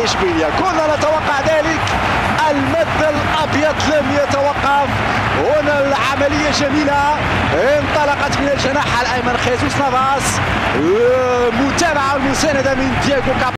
اشبيليه. كنا نتوقع ذلك. المد الابيض لم يتوقف. هنا العمليه جميله انطلقت من الجناح الايمن خيسوس نافاس. متابعه ومسانده من دياغو